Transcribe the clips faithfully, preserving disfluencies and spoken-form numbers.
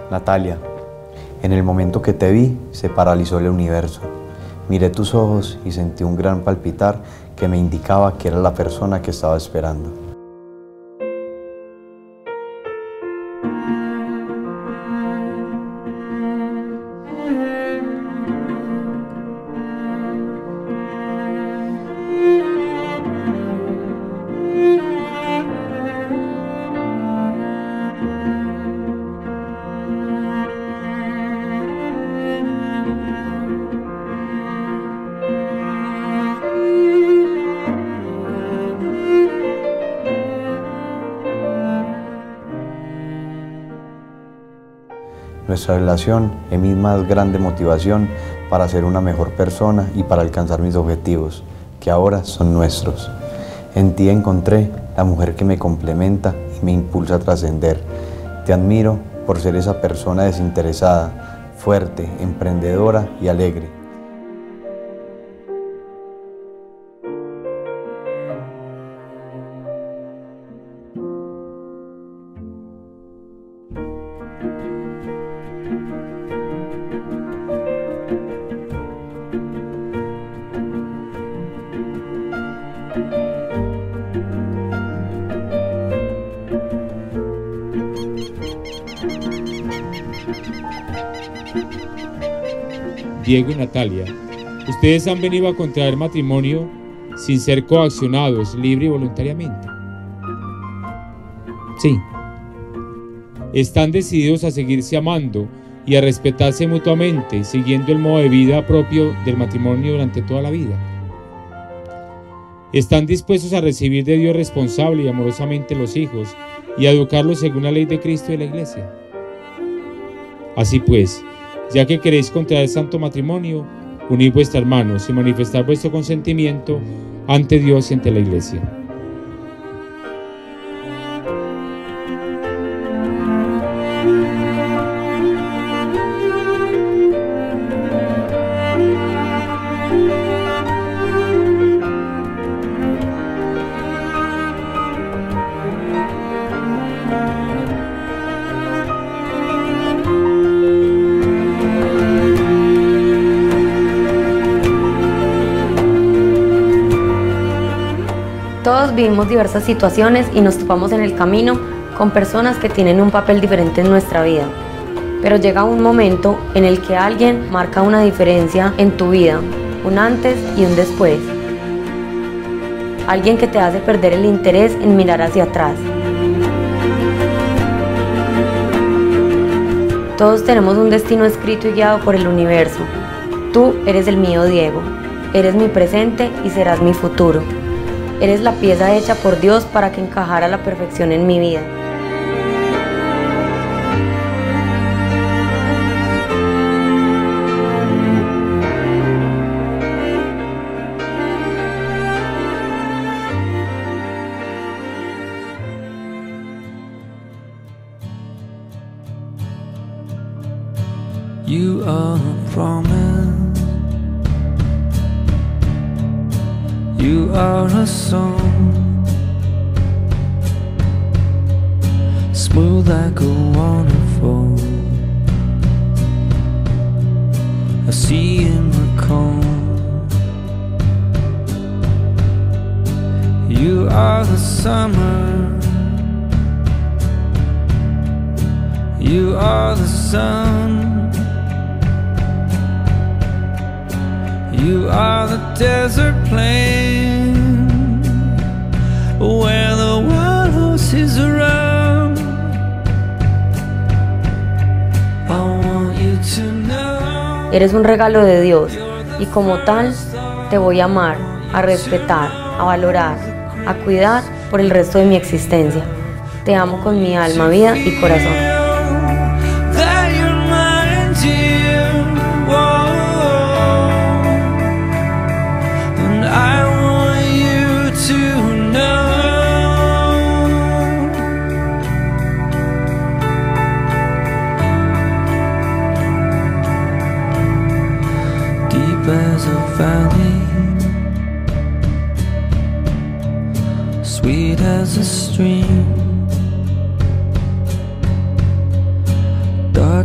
Natalia, en el momento que te vi, se paralizó el universo. Miré tus ojos y sentí un gran palpitar que me indicaba que era la persona que estaba esperando. Nuestra relación es mi más grande motivación para ser una mejor persona y para alcanzar mis objetivos, que ahora son nuestros. En ti encontré la mujer que me complementa y me impulsa a trascender. Te admiro por ser esa persona desinteresada, fuerte, emprendedora y alegre. Diego y Natalia, ustedes han venido a contraer matrimonio sin ser coaccionados, libre y voluntariamente. Sí. Están decididos a seguirse amando y a respetarse mutuamente, siguiendo el modo de vida propio del matrimonio durante toda la vida. Están dispuestos a recibir de Dios responsable y amorosamente los hijos y a educarlos según la ley de Cristo y de la Iglesia. Así pues, ya que queréis contraer santo matrimonio, unid vuestras manos y manifestar vuestro consentimiento ante Dios y ante la Iglesia. Todos vivimos diversas situaciones y nos topamos en el camino con personas que tienen un papel diferente en nuestra vida. Pero llega un momento en el que alguien marca una diferencia en tu vida, un antes y un después. Alguien que te hace perder el interés en mirar hacia atrás. Todos tenemos un destino escrito y guiado por el universo. Tú eres el mío, Diego. Eres mi presente y serás mi futuro. Eres la pieza hecha por Dios para que encajara a la perfección en mi vida. You are a promise, you are a song, smooth like a waterfall, a sea in the calm. You are the summer, you are the sun, you are the desert plain where the wild horses run. I want you to know. Eres un regalo de Dios y como tal te voy a amar, a respetar, a valorar, a cuidar por el resto de mi existencia. Te amo con mi alma, vida y corazón. As a valley, sweet as a stream, dark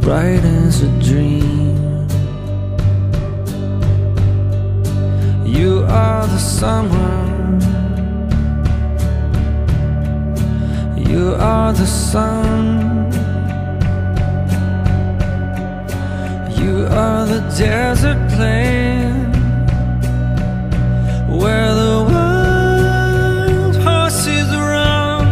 bright as a dream. You are the summer, you are the sun, you are the desert plain where the wild horses run.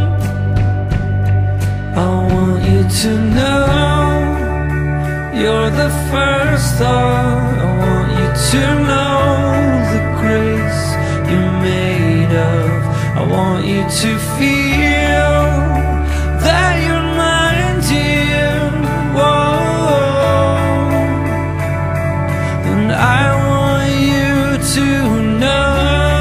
I want you to know you're the first thought. I want you to know the grace you're made of. I want you to feel that you're mine, dear. Whoa. And I want you to know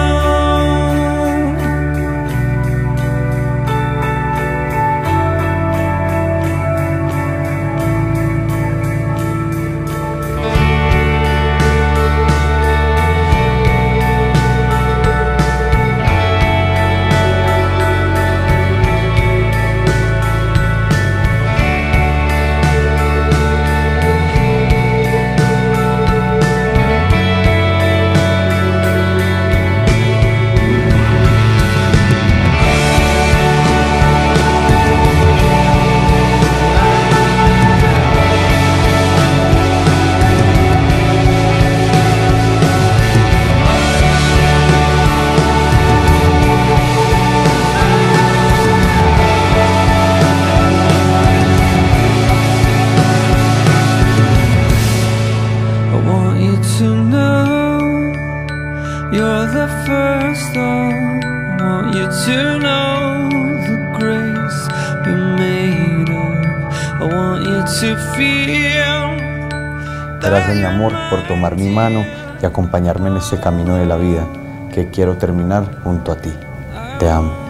to know you're the first thought. I want you to know the grace you're made of. I want you to feel. Gracias, mi amor, por tomar mi mano y acompañarme en este camino de la vida, que quiero terminar junto a ti. Te amo.